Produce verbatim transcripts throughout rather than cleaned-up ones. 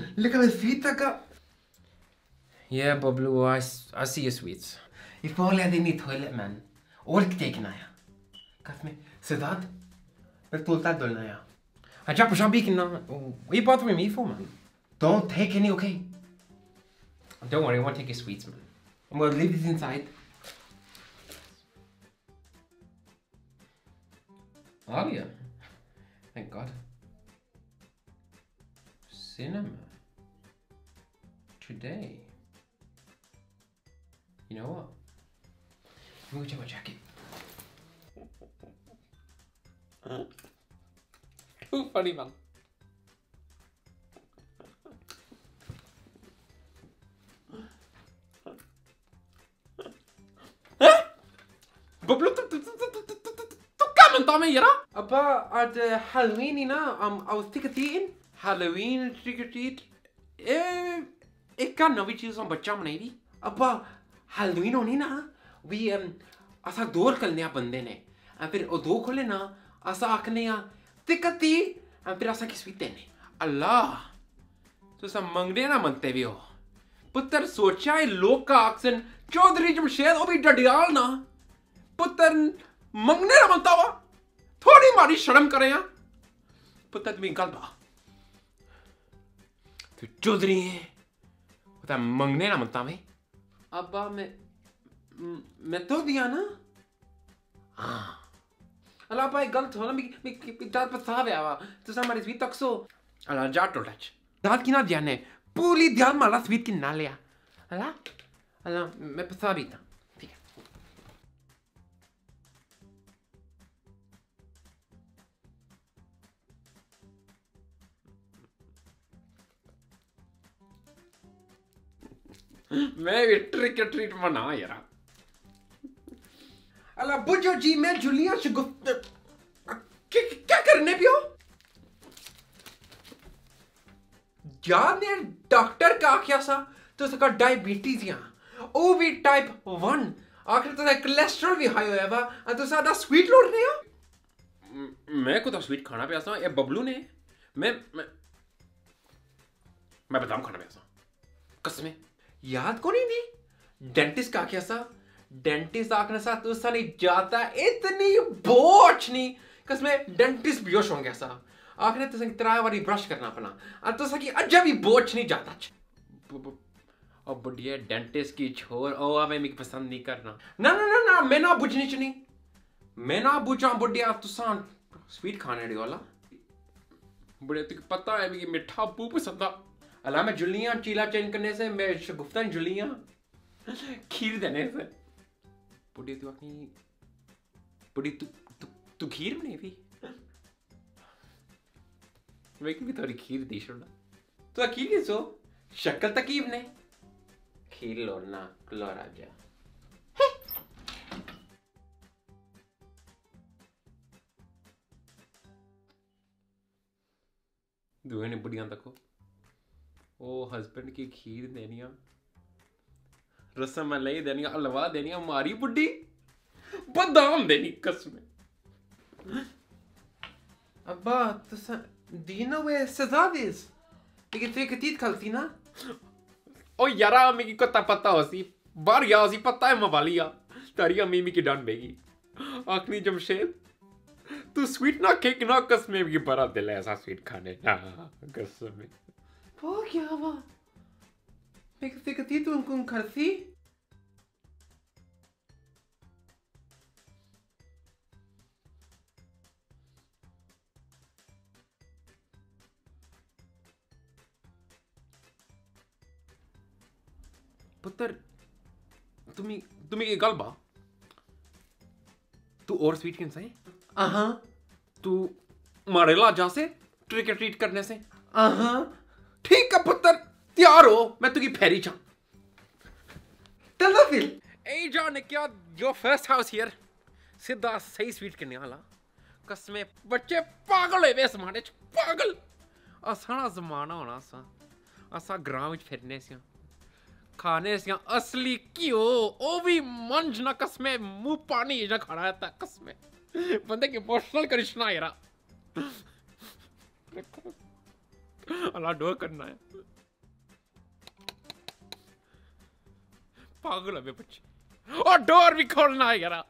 Look at my sweets I got. Yeah, Bablu, I, I see your sweets. If only I didn't toilet, man. Or taken I. Cut me. Sedat? But told that don't I? I jump a beacon now. What are you bothering me for, man? Don't take any, okay? Don't worry, I won't take your sweets, man. I'm gonna leave this inside. Oh, yeah. Thank God. Cinema. Today. You know what? Let me go check my jacket. Too funny, man. Bablu, tu tu tu tu tu tu tu tu क्या मनता मैं यारा? Abba, at uh, Halloween, na, um, I was tick a eating. Halloween trick or treat. Eh, एक का नवी चीज़ हम बच्चा मनाई दी. Abba, Halloween होनी ना, we um, असा दौर करने आ बंदे ने, और फिर वो दो खोले ना, असा आखने आ tick a tea, और फिर असा किस भी देने. अल्लाह, तो सब मंगने ना मनते भी हो. पुत्र सोचा है लोग का आक्सन चौधरी जमशेद वो भी डडियाल ना. पुत्र मंगने ना मनता हुआ. थोड़ी मारी शर्म करें यार. पुत्र तुम्हें गल बा. तू चौधरी है. वो तो मंगने ना मनता में. अब्बा मैं मैं तो दिया ना. हाँ. अल्लाह भाई गलत हो ना मैं मैं मैं जात पर साव आवा. तो हमारे स्वीट तक सो. अल्लाह जाट तो टच. दाद की ना ध्यान है. पूरी ध्यान माला स्वीट की ना लिया. अल्लाह अल्लाह मैं पसा भी था. ठीक है. मैं भी ट्रिक ट्रीट मना यार. अल्लाह बुझो जी मैं जुलिया शगुफ्त क्या करने पियो? यार ने डॉक्टर का आख्या सा तो उसका डायबिटीज यहाँ ओ भी टाइप वन आखिर तो कोलेस्ट्रॉल भी हाई होया बा और तो सादा स्वीट लोड रहे हो. मैं को तो स्वीट खाना पे आसा. ये बबलू ने मैं मैं मैं बादाम खाना पे आसा. कसमें याद को नहीं नहीं डेंटिस्ट का आख्या सा डेंटिस्ट आखने सा तो सा नहीं जाता इतनी बोझ नहीं कसमें डेंटिस्ट बेहोश हो गया सा. आखने तो संग त्रा बारी ब्रश करना अपना और तो सकी अजब भी बोझ नहीं जाता. और बुढ़िया डेंटिस्ट की छोर ओ हमें मिक पसंद नहीं करना. ना ना ना ना मैं ना बुझनी चनी मैं ना बुझा बुढ़िया तुसा स्वीट खाने डी वाला. बुढ़िया तुझे पता है कि मिठा बू पसंद आ. अल्लाह मैं जुलियां चीला चेंज करने से मैं शगुफ्ता जुलियां खीर देने से. बुढ़िया तू अपनी बुढ़ी तू तू तू खीर बने भी. मैं भी थोड़ी खीर दी छोड़ा. तो खीर की सो शक्ल तकीब ने खीर लो ना लो राजा. दुए ने बुढ़िया देखो ओ हस्बैंड की खीर देनिया रसमलाई देनिया हलवा देनिया मारी बुढ़ी बादाम देनी कसमें. अब्बा तो do you know where Sedat is? लेकिन तो एक तीत खलती ना. ओ यारा अम्मी को ता पता हो सी बाहर गया सी पता है मवालिया तारी अम्मी मी की डांट बेगी. आखनी जमशेद तू स्वीट ना केक ना कसमें भी बड़ा दिल है ऐसा स्वीट खाने ना कसमें. वो क्या हुआ? मैं किसी का तीत उनको खलती. पुत्र तुम्ही तुम्ही एक गल बा तू और स्वीट किन से. आहा तू मारेला जा से ट्रिक ट्रीट करने से. आहा ठीक है पुत्र तैयार हो मैं तुझी फेरी चा. चल दो फिर. ए जाने क्या जो फर्स्ट हाउस हियर सीधा सही स्वीट करने वाला. कसमें बच्चे पागल है वे समाने पागल. असाना जमाना होना सा असा ग्राम विच फिरने से खाने से असली क्यों ओ भी मंज ना कसमें मुंह पानी ना खड़ा है तक कसमें बंदे के इमोशनल करिश्मा है यार. अल्लाह डोर करना है. पागल है बे बच्चे। और डोर भी खोलना है यार।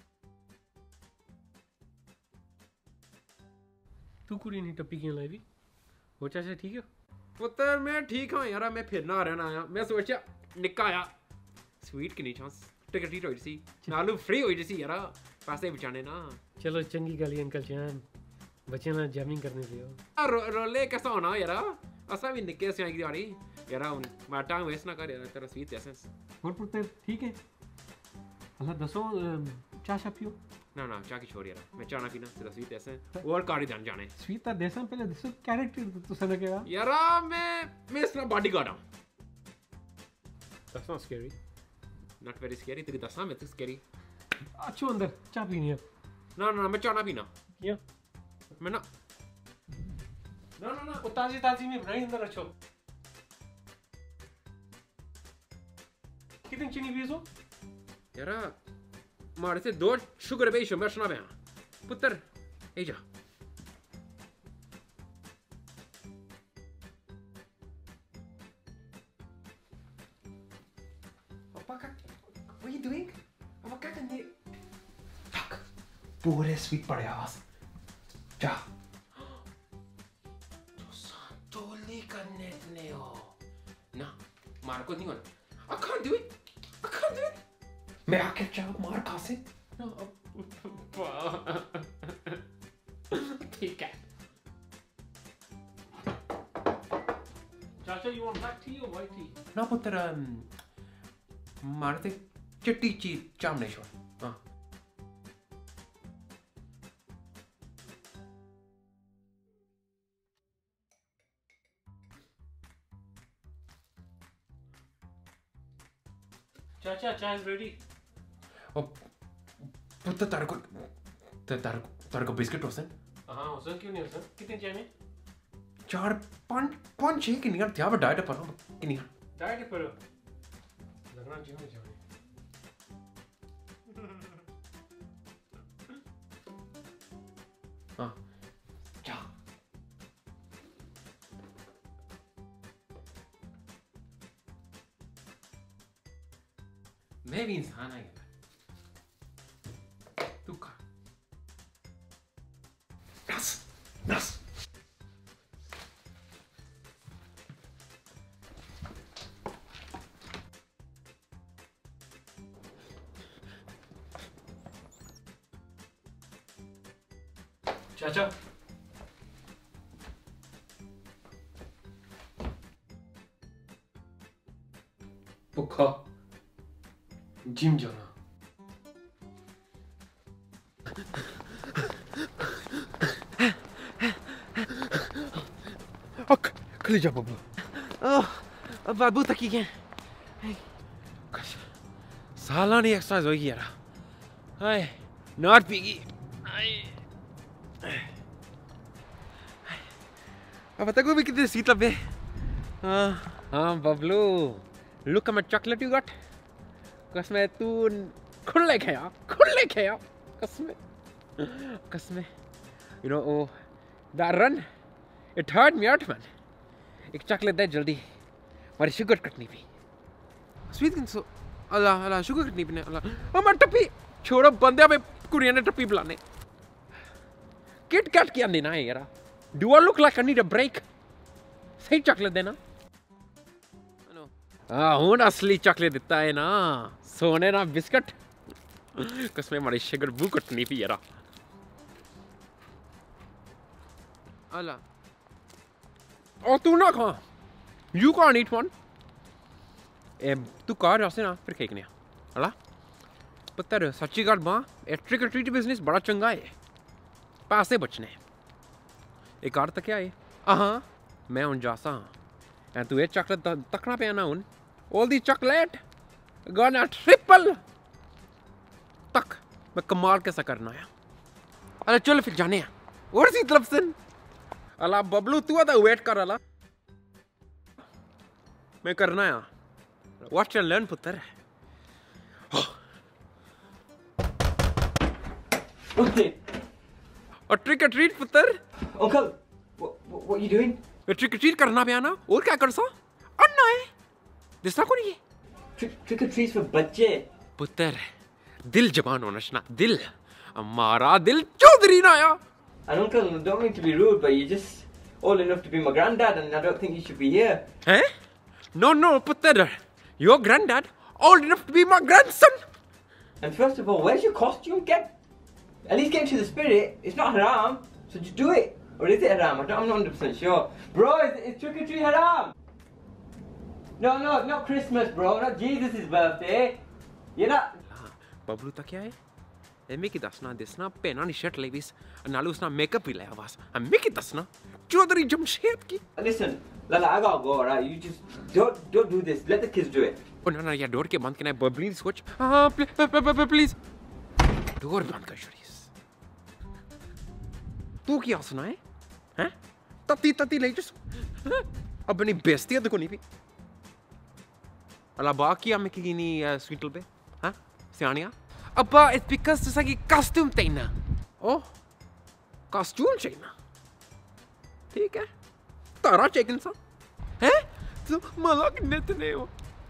तू कुड़ी नहीं टप्पी क्यों लाई भी? वो चाचा ठीक है? पुत्र मैं ठीक हूँ यार, मैं फिर ना रहना आया। मैं सोचा निक्का आया स्वीट की नहीं चांस टिकट टिकट होई सी नालू फ्री होई सी यार, पैसे बचाने ना। चलो चंगी गल अंकल चान बच्चे ना जैमिंग करने दियो। रो, रोले कैसा होना यार, असा भी निक्के से आएगी यारी यार। मैं टाइम वेस्ट ना कर यार, तेरा स्वीट ऐसे और पुत्र ठीक है? अल्लाह दसो चाय शा पियो। ना ना चाय की छोड़ यार, मैं चाय ना पीना, तेरा स्वीट ऐसे और कारी जान जाने स्वीट ता देसा पहले दसो कैरेक्टर तो सने केगा यार। मैं मैं इसना बॉडीगार्ड हूं। That's not scary. Not very scary. तेरी दसा मैं तो स्कैरी। अच्छो अंदर चाय पीनी है। ना ना मैं चाय ना पीना। क्यों? मैं ना ना ना ना वो ताजी ताजी में बनाई अंदर अच्छो। कितनी चीनी पीसो? यार मारे से दो शुगर बेश मैं सुना बया पुत्र ए जा। Apa kak? What are you doing? Apa kak ini? Tak, पूरे स्वीट पड़े आवाज। जा। तो सांतोली करने ने हो। ना मार को नहीं होना। I can't do it. I can't do it. मैं आके चाव मार खा से। ठीक है। चाचा you want black tea or white tea? ना पुत्र मारते चिट्टी चीज चाम नहीं छोड़। हाँ। चाचा चाय is ready. ओ पुत्र तारे को तारे तारे को बिस्किट होसन। हाँ होसन क्यों नहीं होसन? कितने चाहिए? चार पांच पांच छह की निगाह क्या बड़ा डाइट पर की निगाह डाइट पर लगना चाहिए चाहिए। हाँ जा। मैं भी इंसान है यार। तू खा। नस नस। चाचा भूखा जिम जाना। खली जा बाबू। ओह बाबू तक ही गए साला नहीं एक्सरसाइज होगी यार। हाय नॉट पीगी। अब बता को भी कितने सीट लबे। हाँ हाँ बबलू लुक मैं चॉकलेट यू गॉट। कसम तू खुले खाया खुले खाया कसम कसम you know oh that run it hurt me out man. एक चॉकलेट दे जल्दी, हमारी शुगर कटनी भी स्वीट किन सो अल्लाह अल्लाह शुगर कटनी भी अल्लाह। हमारी टप्पी छोड़ो बंदे पे कुड़िया ने टप्पी बुलाने किट कैट क्या देना है यार। Do I look like I need a break? सही चॉकलेट देना। हाँ हूँ असली चॉकलेट देता है ना, सोने ना बिस्किट। कसमें हमारी शुगर बू कटनी भी यार। अल्लाह और तू ना खा, यू कांट ईट वन। ए तू कार रास्ते ना फिर खेकने अल्लाह पत्तर सच्ची गल मां ए ट्रिक और ट्रीट बिजनेस बड़ा चंगा है, पैसे बचने। एक कार तक क्या है? हाँ मैं हूँ जासा हाँ तू ये चॉकलेट तकना पे ना हूँ all the chocolate gonna triple तक मैं कमाल कैसा करना है। अरे चलो फिर जाने हैं और सी तरफ से। अल्लाह बबलू तू आता वेट कर अल्लाह मैं करना है वॉच एंड लर्न पुत्र। और ट्रिक और ट्रीट पुत्र। Uncle what you doing? Trick और ट्रीट करना भी आना और क्या कर सा अन्ना है दिसना को नहीं है trick or treats for बच्चे. पुत्र दिल जबान होना शना दिल हमारा दिल चौधरी ना आया. And uncle, don't mean to be rude, but you're just old enough to be my granddad, and I don't think you should be here. Eh? No, no, putter. Your granddad old enough to be my grandson. And first of all, where's your costume? Get, at least get into the spirit. It's not haram, so just do it. Or is it haram? I don't, I'm not one hundred percent sure. Bro, is, is trick or treat haram? No, no, not Christmas, bro. Not Jesus' birthday. You're not. Bablu ta kya hai? ए Mickey दसना दिसना पेना नी shirt ले बिस नालू उसना makeup भी लाया बस हम मिकी दसना चौधरी जमशेद की. Listen, Lala, I gotta go, alright? You just don't don't do this. Let the kids do it. ओ ना ना यार डोर के बंद करना है बबली सोच. हां प्लीज डोर बंद कर शरीस. तू क्या सुना है हैं तती तती ले जस अब नहीं बेइज्जती है देखो नहीं भी अला बाकी हम की नहीं स्वीटल पे हां सियानिया. Abba, it's because there's like a costume thing now. Oh, costume thing now. ठीक है. तारा चिकन सा. हैं? तो मलाक नितने हो.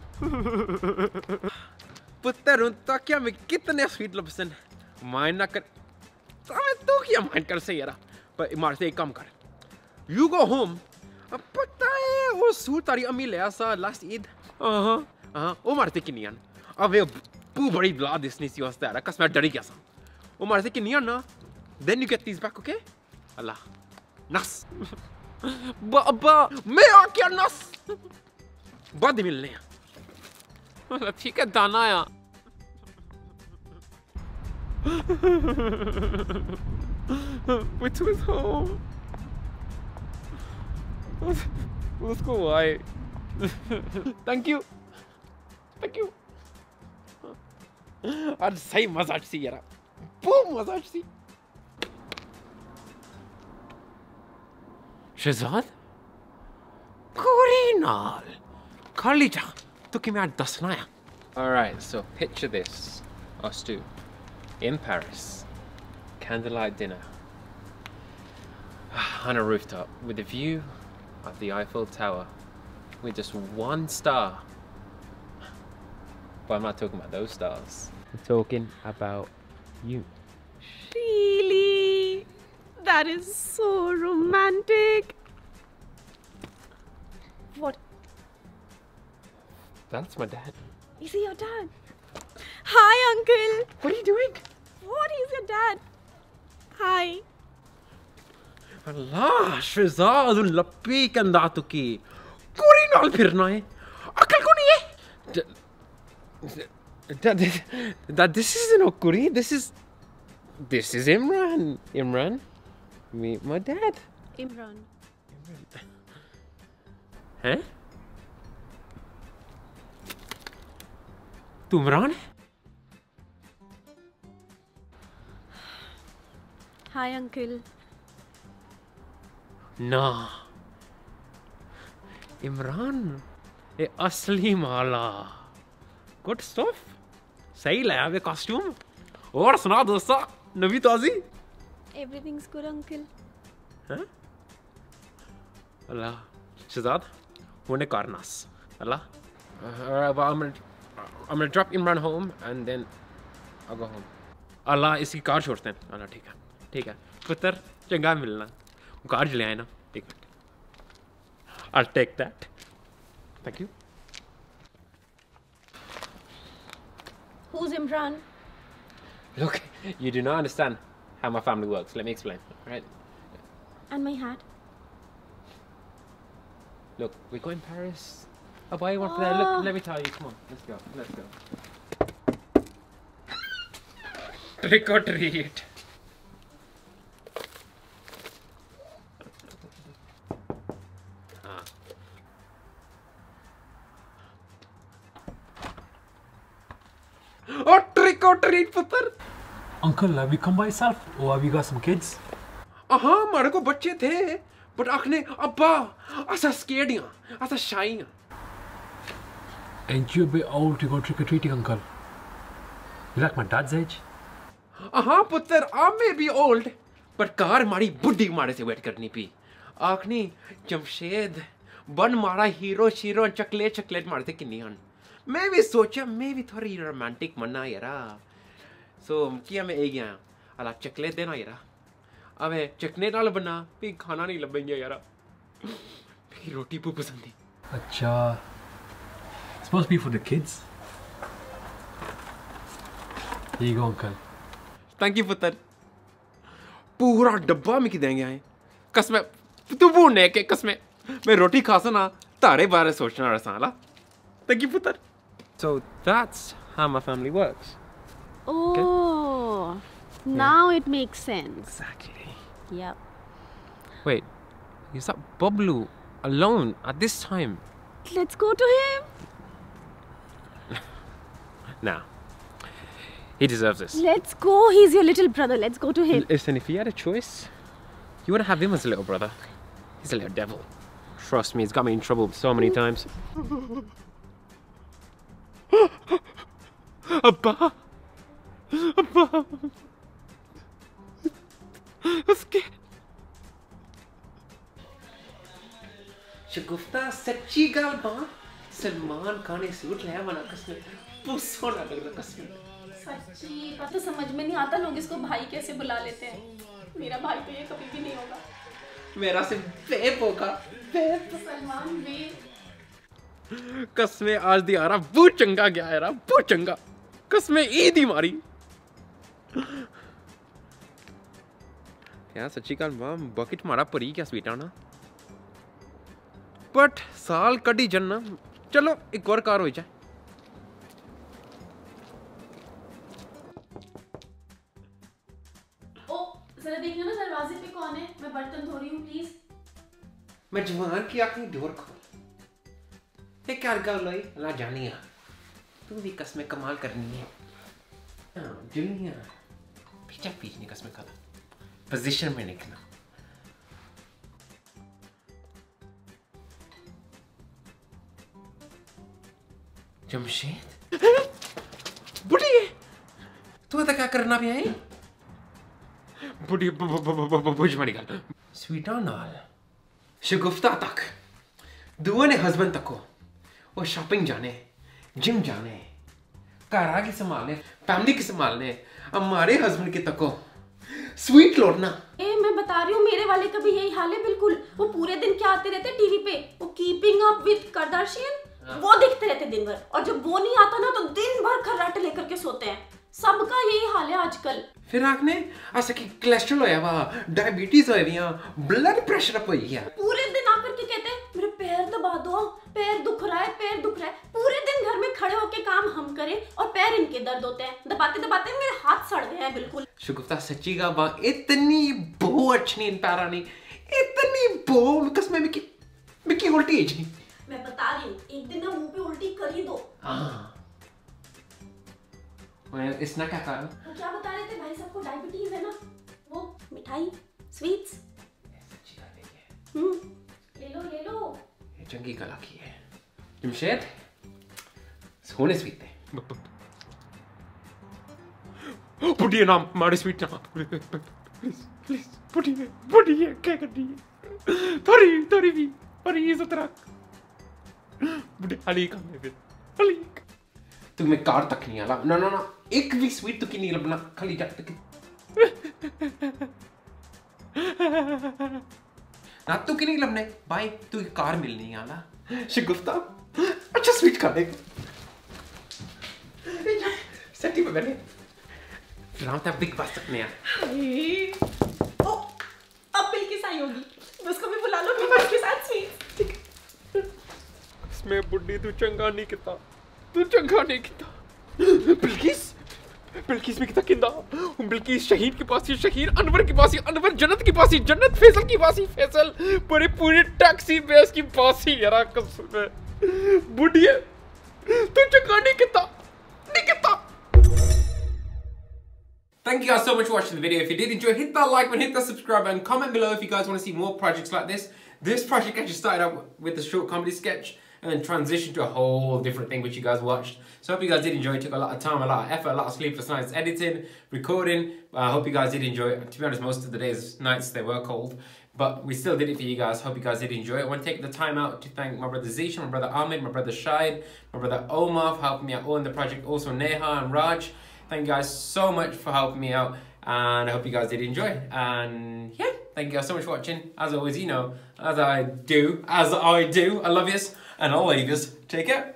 पुत्र उनता क्या मैं कितने स्वीट लपसन माइंड ना कर. तो तू क्या माइंड कर से यारा. पर इमार से एक काम कर. You go home. अब पता है वो सूट तारी अम्मी ले आसा last Eid. हाँ हाँ वो मारते किनियान. अब वे Poo bari blah this nis you astara cuz main dari gaya sa Omar se ki nahi aana then you get these back okay Allah nas ba abba main aa kya nas बाद मिलने हैं ठीक है दाना आया which was home let's go why thank you thank you आज सही मजा सी यार बहुत मजा सी शहजाद कोरी नाल खाली जा तो कि मैं आज दसना है. Alright, so picture this, us two, in Paris, candlelight dinner, on a rooftop, with a view of the Eiffel Tower, with just one star. But I'm not talking about those stars. I'm talking about you. Really? That is so romantic. What? That's my dad. Is he your dad? Hi, Uncle. What are you doing? What is your dad? Hi. Allah, Shahzad उन लप्पी कंधा तुकी कोरी नाल फिरना है अकल को नहीं है. That, that this isn't Okuri, this is this is Imran. Imran, meet my dad. Imran. Huh? तू इमरान है? Hi, Uncle. ना इमरान ये असली माला गुड स्टफ सही लाया वे कॉस्ट्यूम और सुना दोस्ता नवी ताजी Everything's good, Uncle. हैं अल्लाह शहजाद होने कारनास अल्लाह uh, I'm gonna I'm gonna drop Imran home and then I'll go home अल्लाह इसकी कार छोड़ते हैं अल्लाह ठीक है ठीक है पुत्र चंगा मिलना कार ले आए ना ठीक है I'll take that thank you. Who's Imran? Look, you do not understand how my family works. Let me explain, right? And my hat. Look, we're going to Paris. I'll buy you one for that. Look, let me tell you. Come on, let's go. Let's go. Trick or treat. Oh, trick or treat, putter. Uncle, have you come by yourself or have you got some kids? हाँ हमारे को बच्चे थे but आखने अब्बा ऐसा scared हैं ऐसा shy हैं. Ain't you a bit old to go trick or treating, Uncle? You like my dad's age? हाँ पुत्र I may be old but car हमारी बुड्ढी हमारे से वेट करनी पी. आखनी जमशेद बन मारा हीरो शीरो चकले चकलेट मारते किन्नी हन मैं भी सोचा मैं भी थोड़ी रोमांटिक बनना यारा सो किया मैं एक गया अला चकले देना यारा अब चकने नाल बना भी खाना नहीं लभेंगे यारा भी रोटी पू पसंद थी अच्छा supposed to be for the kids. Here you go, uncle. Thank you पुत्र पूरा डब्बा में की देंगे आए कसम तू भूने के कसम मैं रोटी खासा ना तारे बारे सोचना रसाला थैंक यू पुत्र so that's how my family works Oh, now it makes sense. exactly Yep. wait is that Boblu alone at this time Let's go to him. nah he deserves this Let's go. He's your little brother. Let's go to him. listen if you had a choice you wouldn't have him as a little brother he's a little devil trust me he's got me in trouble so many times Abba Abba उसके शगुफ्ता सच्ची गाल बा सलमान खान ने suit लाया मना कसम बहुत सोना लग रहा कसम सच्ची पता समझ में नहीं आता लोग इसको भाई कैसे बुला लेते हैं मेरा भाई तो ये कभी भी नहीं होगा मेरा सिर्फ बेब होगा बेब सलमान बेब कसमें आज दी आ रहा बहुत चंगा गया यार बहुत चंगा कसमें ईद ही मारी यार सच्ची काल मां बकेट मारा परी क्या स्वीटा ना बट साल कड़ी जन्ना चलो एक और कार हो जाए ओ जरा देखना ना दरवाजे पे कौन है मैं बर्तन धो रही हूँ प्लीज मैं जवान की आंखें डोर खोल ये क्या गल हुई अल्लाह जानिया तू भी कसमें कमाल करनी है हां दुनिया पीछा पीछे कसमें खाता पोजीशन में निकलना जमशेद बुढ़ी तू ऐसा क्या करना भी है बुढ़ी बुझ मारी गल स्वीटा नाल शगुफ्ता तक दुआ ने हस्बैंड तक को वो शॉपिंग जाने जिम जाने घर आके संभालने फैमिली की संभालने हमारे हस्बैंड के तक को स्वीट लौटना ए मैं बता रही हूँ मेरे वाले का भी यही हाल है बिल्कुल वो पूरे दिन क्या आते रहते टीवी पे वो कीपिंग अप विद कार्दाशियन वो दिखते रहते दिन भर और जब वो नहीं आता ना तो दिन भर खर्राटे लेकर के सोते हैं सबका यही हाल है आजकल फिर आपने ऐसा कि कोलेस्ट्रॉल होया वा डायबिटीज होया विया ब्लड प्रेशर अप हो गया पूरे दिन आकर के कहते हैं मेरे पैर दबा दो पैर दुख रहा है पैर दुख रहा है पूरे दिन घर में खड़े होके काम हम करें और पैर इनके दर्द होते हैं दबाते दबाते मेरे हाथ सड़ गए हैं बिल्कुल शुगुफ्ता सच्ची का बा इतनी बो अच्छी इन पैरा नहीं इतनी बो कसम में की मिकी उल्टी है जी मैं बता रही हूँ एक दिन ना मुंह पे उल्टी कर ही दो हाँ मैं इसना क्या कारण वो क्या बता रहे थे भाई सबको डायबिटीज है ना वो मिठाई स्वीट्स सच्ची का देखिए हम्म ले लो ले लो ये चंगी कला की है जमशेद सोने स्वीट है बुढ़िया नाम मारे स्वीट नाम प्लीज प्लीज बुढ़िया बुढ़िया क्या कर रही है थोड़ी थोड़ी भी और ये सतरा बुढ़िया हली का मैं फिर हली तू मैं कार तक नहीं आला ना ना ना एक भी स्वीट तो की नहीं लबना खाली जा तक ना तू की नहीं लबने भाई तू कार मिलनी आला शगुफ्ता अच्छा स्वीट खा दे सच्ची में मैंने राम तक बिग बास तक नहीं आ ओ अब बिल की साई होगी उसको भी बुला लो बिल के साथ स्वीट इसमें बुड्ढी तू चंगा नहीं किता तू चंगा नहीं किता बिल्किस बिल्किस में किता किंदा बिल्किस शहीद के पास ही शहीद अनवर के पास ही अनवर जन्नत के पास ही जन्नत फैसल के पास ही फैसल पूरे पूरे टैक्सी बेस की पास ही यार कसम है बुढ़िया तू चंगा नहीं किता नहीं किता Thank you guys so much for watching the video. If you did enjoy, hit that like button, hit that subscribe button, comment below if you guys want to see more projects like this. This project actually started out with a short comedy sketch and then transitioned to a whole different thing which you guys watched. So I hope you guys did enjoy. It took a lot of time, a lot of effort, a lot of sleepless nights editing, recording. I uh, hope you guys did enjoy. To be honest, most of the days, nights, they were cold. but we still did it for you guys. Hope you guys did enjoy it. I want to take the time out to thank my brother Zishan, my brother Ahmed, my brother Shaid, my brother Omar for helping me out all in the project. Also Neha and Raj. Thank you guys so much for helping me out. And I hope you guys did enjoy. And yeah, thank you guys so much for watching. As always, you know, as I do, as I do, I love yous. And I'll leave yous. Take care.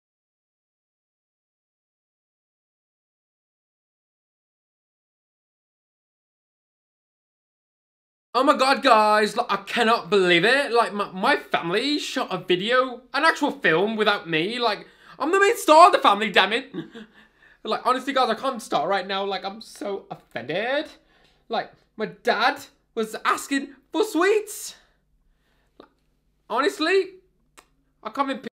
Oh my god, guys, like, I cannot believe it. Like, my, my family shot a video, an actual film without me. Like, I'm the main star of the family, damn it. Like, honestly, guys, I can't start right now. Like, I'm so offended. Like, my dad was asking for sweets. Like, honestly, I can't even